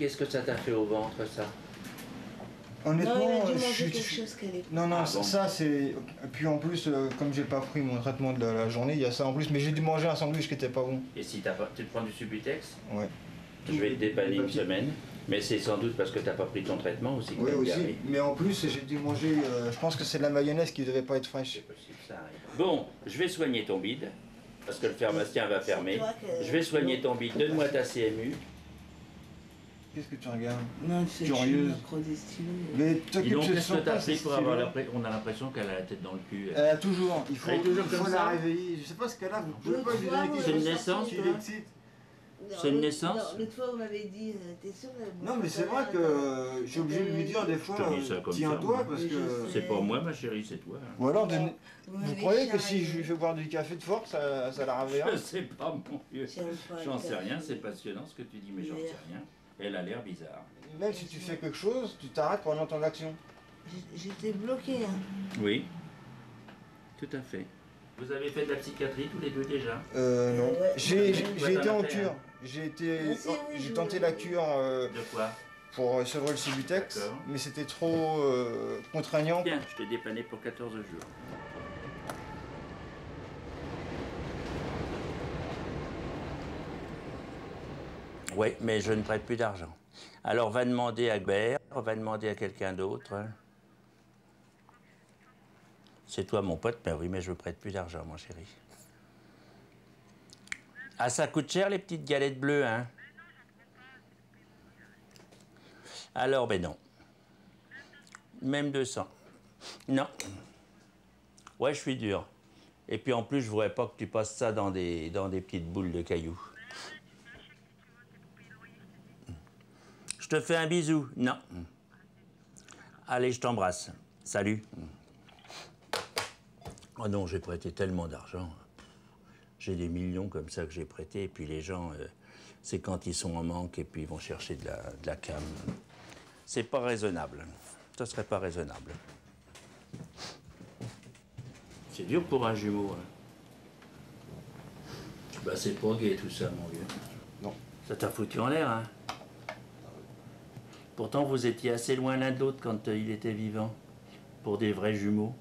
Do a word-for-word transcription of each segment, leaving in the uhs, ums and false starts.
qu'est-ce que ça t'a fait au ventre, ça? Honnêtement, non, il a dû je manger suis... quelque chose qu'elle est... Non, non, Ah, ça, bon. ça c'est... Puis en plus, euh, comme j'ai pas pris mon traitement de la, la journée, il y a ça en plus. Mais j'ai dû manger un sandwich qui était pas bon. Et si t'as pas... tu te prends du Subutex? Ouais. Je vais te dépanner une semaine. Mais c'est sans doute parce que t'as pas pris ton traitement aussi. Oui, aussi. Garé. Mais en plus, j'ai dû manger... Euh, je pense que c'est de la mayonnaise qui devait pas être fraîche. C'est possible, ça arrive. Bon, je vais soigner ton bide. Parce que le pharmacien va fermer. Je vais soigner ton bide. Donne-moi ta C M U. Qu'est-ce que tu regardes? Non, c'est curieuse. Mais t'occupe de son pour avoir l'impression. On a l'impression qu'elle a la tête dans le cul. Elle a toujours. Il faut, Elle est toujours il faut comme la ça. réveiller. Je sais pas ce qu'elle a. Vous pouvez Je pas lui crois, donner ouais, C'est une ouais, naissance, qui toi? l'excite. C'est une naissance? Non, l'autre fois, vous m'avez dit, euh, t'es sûr de... Non, mais c'est vrai que je suis obligé de lui dire des fois, tiens-toi, parce que... C'est pas moi, ma chérie, c'est toi. Ou alors, de... Vous vous m'avez croyez que charrié. si je lui fais boire du café de force, ça, ça la réveillera? Je sais pas, mon vieux. J'aime pas le J'en sais café. rien, c'est passionnant ce que tu dis, mais j'en sais rien. Elle a l'air bizarre. Même si tu fais quelque chose, tu t'arrêtes pendant ton action. J'étais bloqué, hein. Oui, tout à fait. Vous avez fait de la psychiatrie tous les deux déjà? Euh, non. Ouais. J'ai Ouais, j'ai été t'en as en fait, cure. hein. J'ai été, Ah, si, oui, j'ai je- tenté la cure euh, De quoi? pour euh, sevrer le Subutex, D'accord. mais c'était trop euh, contraignant. Bien, je t'ai dépanné pour quatorze jours. Oui, mais je ne prête plus d'argent. Alors va demander à Gbert, va demander à quelqu'un d'autre. C'est toi mon pote, mais oui, mais je ne prête plus d'argent, mon chéri. Ah, ça coûte cher les petites galettes bleues, hein? Alors, ben non. Même deux cents. Non. Ouais, je suis dur. Et puis en plus, je voudrais pas que tu passes ça dans des, dans des petites boules de cailloux. Je te fais un bisou. Non. Allez, je t'embrasse. Salut. Oh non, j'ai prêté tellement d'argent. J'ai des millions comme ça que j'ai prêté. Et puis les gens, euh, c'est quand ils sont en manque et puis ils vont chercher de la, de la cam. C'est pas raisonnable. Ça serait pas raisonnable. C'est dur pour un jumeau. Hein. Bah c'est pas gai tout ça, mon vieux. Non. Ça t'a foutu en l'air, hein. Pourtant, vous étiez assez loin l'un de l'autre quand euh, il était vivant. Pour des vrais jumeaux.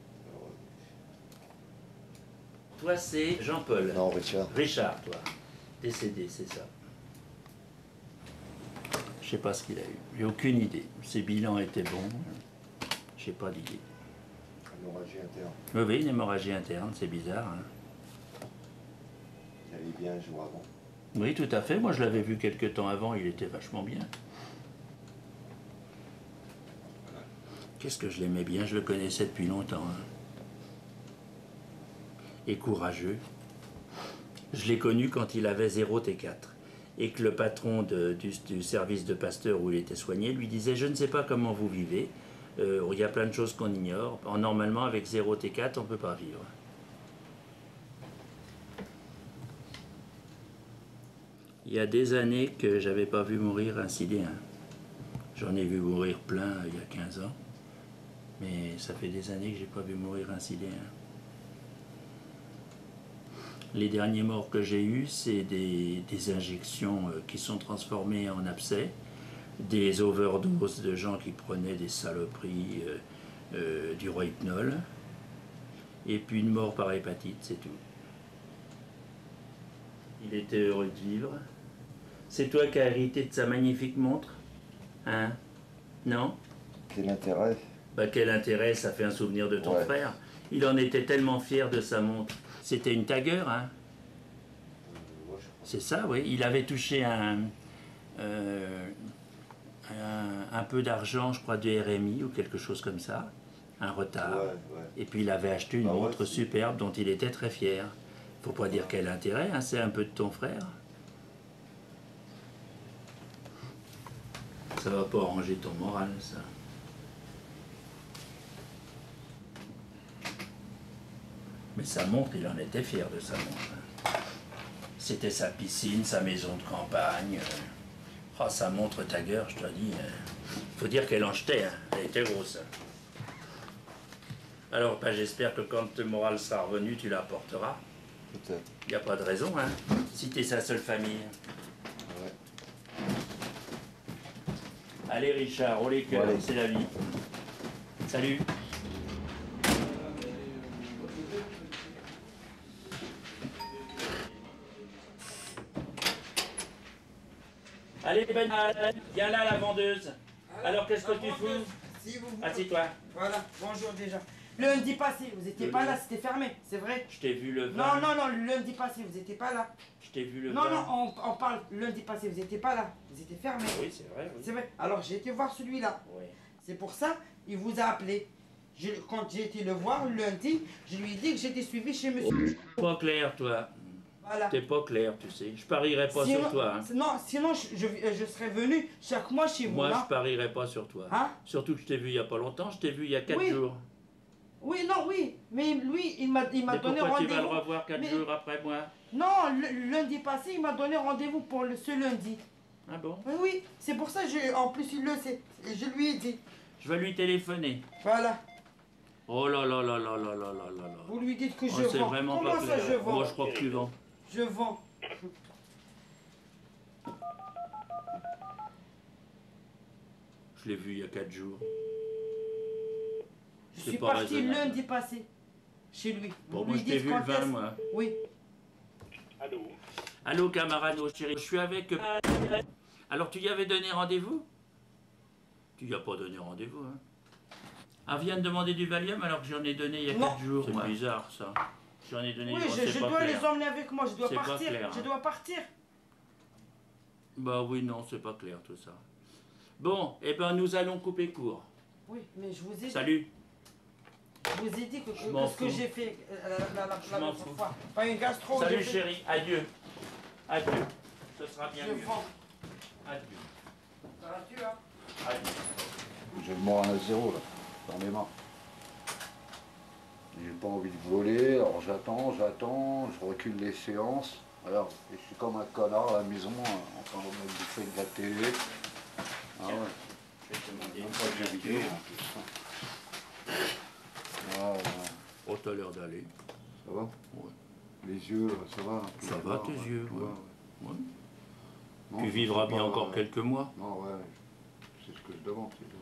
Toi, c'est Jean-Paul. Non, Richard. Richard, toi. Décédé, c'est ça. Je sais pas ce qu'il a eu. J'ai aucune idée. Ses bilans étaient bons. J'ai pas d'idée. Hémorragie interne. Oui, oui, une hémorragie interne, c'est bizarre. Hein. Il allait bien un jour avant. Oui, tout à fait. Moi, je l'avais vu quelque temps avant. Il était vachement bien. Qu'est-ce que je l'aimais bien. Je le connaissais depuis longtemps. Hein. Et courageux. Je l'ai connu quand il avait zéro T quatre. Et que le patron de, du, du service de Pasteur où il était soigné lui disait « Je ne sais pas comment vous vivez. Euh, il y a plein de choses qu'on ignore. Normalement, avec zéro T quatre, on ne peut pas vivre. » Il y a des années que j'avais pas vu mourir un Siléen. J'en ai vu mourir plein il y a quinze ans. Mais ça fait des années que j'ai pas vu mourir un Siléen. Les derniers morts que j'ai eus, c'est des, des injections euh, qui sont transformées en abcès, des overdoses de gens qui prenaient des saloperies, euh, euh, du rohypnol, et puis une mort par hépatite, c'est tout. Il était heureux de vivre. C'est toi qui as hérité de sa magnifique montre? Hein? Non? Quel intérêt? Bah quel intérêt, ça fait un souvenir de ton Ouais. frère. Il en était tellement fier de sa montre. C'était une Tiger, hein? C'est ça, oui. Il avait touché un, euh, un, un peu d'argent, je crois, du R M I ou quelque chose comme ça. Un retard. Ouais, ouais. Et puis il avait acheté une Bah ouais, montre c'est- superbe dont il était très fier. Faut pas dire quel intérêt, hein, c'est un peu de ton frère. Ça va pas arranger ton moral, ça. Mais sa montre, il en était fier de sa montre. C'était sa piscine, sa maison de campagne. Oh, sa montre Tiger, je te dis. Faut dire qu'elle en jetait, hein. Elle était grosse. Alors, bah, j'espère que quand le moral sera revenu, tu la porteras. Peut-être. Il n'y a pas de raison, hein. Si t'es sa seule famille. Ouais. Allez Richard, on les cœurs, Allez. c'est la vie. Salut. Allez Ben, viens là la vendeuse. Alors qu'est-ce que tu fous? Si vous voulez. Assieds-toi. Voilà, bonjour déjà. Lundi passé, vous étiez Le pas lundi. là, c'était fermé, c'est vrai. Je t'ai vu le Non, vingt. non, non, le lundi passé, vous étiez pas là. Je t'ai vu le Non, vingt. non, on, on parle lundi passé, vous étiez pas là. Vous étiez fermé. Oui, c'est vrai, oui. C'est vrai. Alors j'ai été voir celui-là. Oui. C'est pour ça, il vous a appelé. Je- quand j'ai été le voir lundi, je lui ai dit que j'étais suivi chez monsieur. Pas clair, toi. Voilà. T'es pas clair, tu sais. Je parierais pas Sinon- sur toi. Hein. Non, sinon je, je, je serais venu chaque mois chez vous. Moi, là. je parierais pas sur toi. Hein? Surtout que je t'ai vu il y a pas longtemps. Je t'ai vu il y a quatre Oui. jours. Oui, non, oui. Mais lui, il m'a il m'a Mais donné pourquoi tu vas le rendez-vous. revoir quatre Mais- jours après moi? Non, le, lundi passé, il m'a donné rendez-vous pour le, ce lundi. Ah bon? Oui, oui, c'est pour ça, je, en plus il le sait. Je lui ai dit. Je vais lui téléphoner. Voilà. Oh là là là là là là là là là. Vous lui dites que Oh, je c'est vends. vraiment Comment pas ça, clair. je vends? Moi, je crois que tu vends. Je vends. Je l'ai vu il y a quatre jours. Je C'est suis pas parti raisonnable. lundi passé. Chez lui. Bon, Vous moi, lui je t'ai dites vu le quand vingt, est-ce- moi. Oui. Allô, camarade, chéri, je suis avec... Alors, tu y avais donné rendez-vous? Tu y as pas donné rendez-vous, hein? Ah, vient de demander du Valium alors que j'en ai donné il y a Non. quatre jours. C'est Ouais. bizarre, ça. J'en ai donné... Oui, oh, je, c'est je pas dois clair. les emmener avec moi. Je dois C'est pas partir. clair, Je hein. dois partir. Bah oui, non, c'est pas clair, tout ça. Bon, eh ben, nous allons couper court. Oui, mais je vous ai, Salut. je vous ai dit que, que- Je m'en ce que fous. j'ai fait euh, la, la, la, Je la m'en dernière fous. fois. Pas une gastro. Salut, j'ai fait- chérie. Adieu. Adieu. Ce sera bien Je mieux. vends. Adieu. Ça va-tu, hein? Adieu. Je vais mort à zéro là, j'en ai marre. J'ai pas envie de voler, alors j'attends, j'attends, je recule les séances. Voilà, et je suis comme un connard à la maison, en train de me bouffer de la télé. Ah ouais, Je vais te demander même une pas de jeux vidéo couverture. en plus. Ah, ouais. Oh, t'as l'air d'aller. Ça va? Ouais. Les yeux, ça va? un peu Ça va, voir, tes ouais, yeux, tu ouais. vois, Ouais. Non, Tu je vivras sais bien pas, encore ouais. quelques mois. Non, ouais, c'est ce que je demande, c'est tout.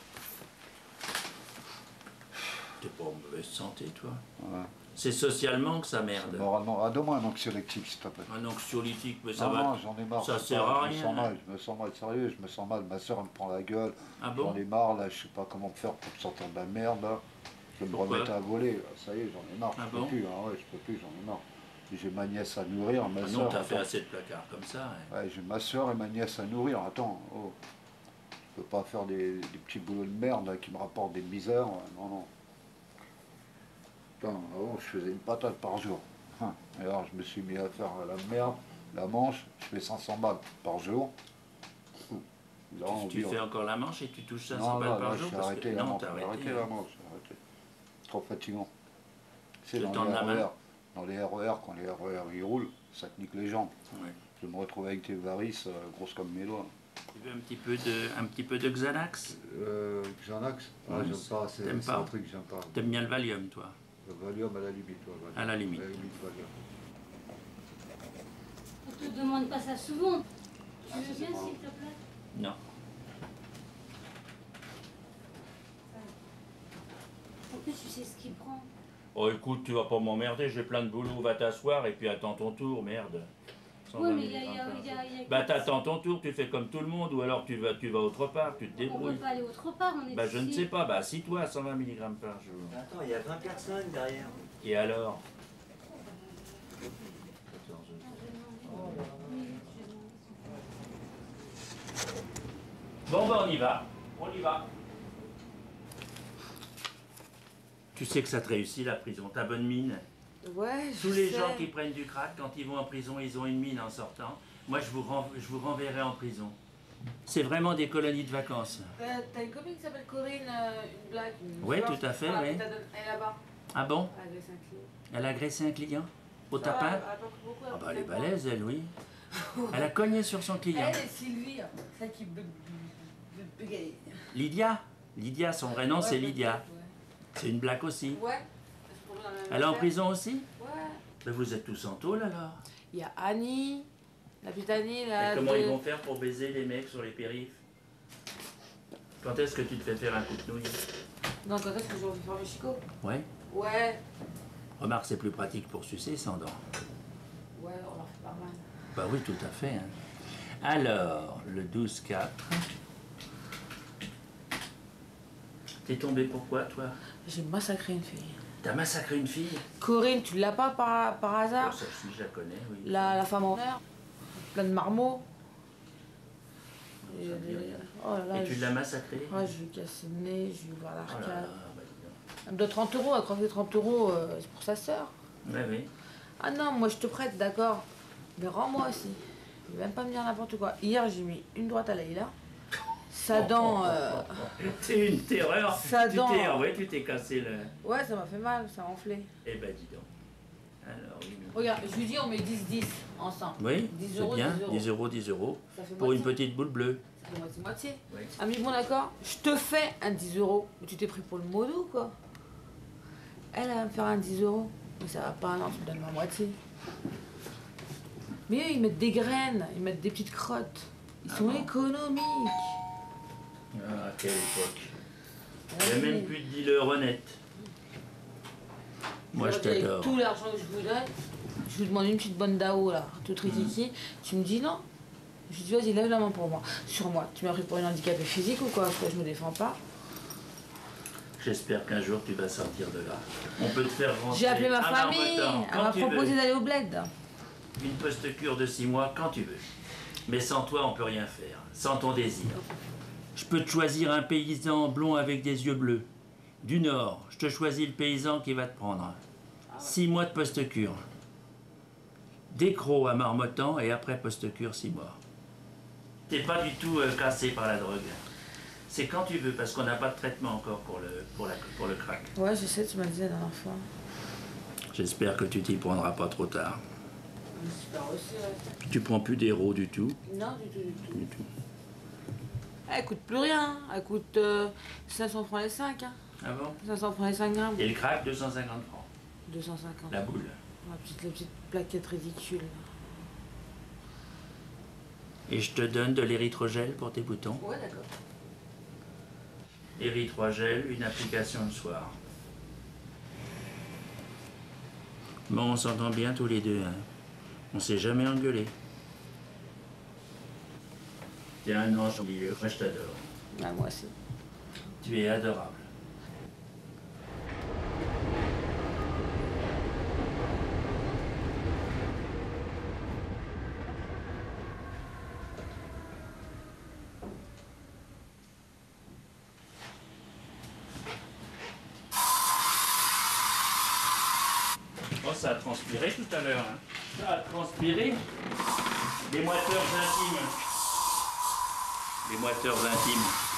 T'es pas en mauvaise santé, toi. Ouais. C'est socialement que ça merde. Moralement, ah, donne-moi un anxiolytique, s'il te plaît. Un anxiolytique, mais ça non, va. non, j'en ai marre. ça je sais sert pas, à je me rien. sens mal, je me sens mal, sérieux, je me sens mal. Ma soeur elle me prend la gueule. Ah J'en bon? ai marre, là, je sais pas comment faire pour sortir de la merde, là. Je vais me Pourquoi? remettre à voler, là. Ça y est, j'en ai marre, Ah je bon? peux plus, hein, ouais, je peux plus, j'en ai marre. J'ai ma nièce à nourrir, ma Ah soeur. non, t'as fait assez de placards comme ça. hein. Ouais, j'ai ma soeur et ma nièce à nourrir, attends, oh. Je peux pas faire des, des petits boulots de merde là, qui me rapportent des misères, ouais, non, non. Putain, avant, je faisais une patate par jour. Hein. Et alors, je me suis mis à faire la merde, la manche, je fais cinq cents balles par jour. Hum. Là, on Tu, tu vit- fais encore la manche et tu touches cinq non, cents balles non, par là, jour j'ai parce que- arrêté la Non, manche, t'as j'ai arrêté. arrêté la manche, j'ai arrêté. Trop fatigant. C'est Te dans tendre les la main. R E R, dans les R E R, quand les R E R ils roulent, ça te nique les jambes. Ouais. Je me retrouve avec des varices euh, grosses comme mes doigts. Tu veux un petit peu de, un petit peu de Xanax? Euh, Xanax ah, Ouais, j'aime pas, c'est t'aimes c'est pas un truc que j'aime pas. T'aimes bien le Valium, toi? Le Valium à la limite. Ouais, Valium. À la limite. À la limite, Valium. On te demande pas ça souvent. Tu veux bien, s'il te plaît? Non. En plus, tu sais ce qu'il prend. Oh écoute, tu vas pas m'emmerder, j'ai plein de boulot, va t'asseoir et puis attends ton tour, merde. cent vingt Oui, mais il y a, il y milligrammes a, par il y a, il y a- Bah t'attends ton tour, tu fais comme tout le monde, ou alors tu vas, tu vas autre part, tu te On peut débrouilles. pas aller autre part, on est Bah je ne ici. sais pas, bah assis-toi, cent vingt milligrammes par jour. Attends, il y a vingt personnes derrière. Et alors? quatorze. Bon bah on y va, on y va. Tu sais que ça te réussit la prison, ta bonne mine. Ouais, je Tous les sais. gens qui prennent du crack, quand ils vont en prison, ils ont une mine en sortant. Moi, je vous, ren- je vous renverrai en prison. C'est vraiment des colonies de vacances. T'as t'as une copine qui s'appelle Corinne, euh, une blague. Une Ouais, joueuse. tout à fait, Voilà, ouais. t'as donné- Elle est là-bas. Ah bon? Elle agresse un client. Elle a agressé un client? Au Ça va, tapin? elle attend que beaucoup, Ah elle bah elle est fait quoi. balèze, elle, oui. Elle a cogné sur son client. Elle et Sylvie, celle qui b- b- b- bégaye. Lydia? Lydia, son vrai nom, Ouais, c'est peut-être, Lydia. C'est une blague aussi. Ouais. Ouais. Elle se retrouve dans la même Elle est en affaire. prison aussi? Ouais. Ben vous êtes tous en tôle alors. Il y a Annie, la petite Annie, la. Et comment de- ils vont faire pour baiser les mecs sur les périphes? Quand est-ce que tu te fais faire un coup de nouille? Non, quand est-ce que je vais faire le chicot? Ouais. Ouais. Remarque, c'est plus pratique pour sucer sans dents. Ouais, on en fait pas mal. Bah oui, tout à fait. Hein. Alors, le douze quatre. T'es tombé pourquoi, toi? J'ai massacré une fille. T'as massacré une fille? Corinne, tu l'as pas par, par hasard? Oh, ça, si, je la connais, oui. La, la femme en l'air, plein de marmots. Et, Ça me dit et- rien. oh là là, Et tu je- l'as massacrée? Ouais, je lui ai cassé le nez, je lui ai ouvert Oh là l'arcade. là, bah dis donc. Elle me doit trente euros, elle croit que trente euros, euh, c'est pour sa sœur. Ouais, oui. Ah non, moi je te prête, d'accord. Mais rends-moi aussi. Il va même pas me dire n'importe quoi. Hier, j'ai mis une droite à Laïla. Sa dent. euh, T'es une terreur. Sa tu dent. t'es, ouais, tu t'es cassé le. Ouais, ça m'a fait mal, ça a enflé. Eh ben dis donc. Alors, oui. mais- Regarde, je lui dis on met dix dix ensemble. Oui, dix c'est euros, bien. dix euros. dix euros, dix euros. Ça fait Pour une moitié. petite boule bleue. Ça fait moitié-moitié. Oui. Ah mais bon d'accord, je te fais un dix euros. Mais tu t'es pris pour le modo quoi. Elle, elle va me faire un dix euros. Mais ça va pas, non, tu me donnes ma moitié. Mais eux, ils mettent des graines, ils mettent des petites crottes. Ils Ah sont bon économiques. Ah, quelle époque. Il n'y a Vas-y. même plus de dealer honnête. Moi, je Avec t'adore. tout l'argent que je vous donne, je vous demande une petite bonne dao là, toute rikiki. Mm. Tu me dis non. Je lui dis vas-y, lève la main pour moi. Sur moi. Tu m'as pris pour une handicapée physique ou quoi? Parce que je me défends pas. J'espère qu'un jour, tu vas sortir de là. On peut te faire rentrer. J'ai appelé ma à famille. Marmottan, Elle quand m'a tu proposé veux. d'aller au bled. Une post-cure de six mois, quand tu veux. Mais sans toi, on peut rien faire. Sans ton désir. Je peux te choisir un paysan blond avec des yeux bleus. Du Nord, je te choisis le paysan qui va te prendre. Six mois de post-cure. Décro à Marmottan et après post-cure, six mois. T'es pas du tout euh, cassé par la drogue. C'est quand tu veux, parce qu'on n'a pas de traitement encore pour le, pour la, pour le crack. Ouais, je sais, tu m'as dit la dernière fois. J'espère que tu t'y prendras pas trop tard. J'espère aussi, ouais. Tu prends plus d'héros du tout. Non, du tout, du tout. Du tout. Elle coûte plus rien. hein. Elle coûte euh, cinq cents francs les cinq. Hein. Ah bon? cinq cents francs les cinq grammes. Et le crack, deux cent cinquante francs. deux cent cinquante. La boule. La petite, les petites plaquettes ridicules. Et je te donne de l'érythrogel pour tes boutons. Ouais, d'accord. Érythrogel, une application le soir. Bon, on s'entend bien tous les deux. Hein. On s'est jamais engueulé. T'es un ange, milieu. Moi, je t'adore. Ah, moi aussi. Tu es adorable. Oh, ça a transpiré tout à l'heure. Hein. Ça a transpiré. Les moiteurs intimes. Les moiteurs intimes.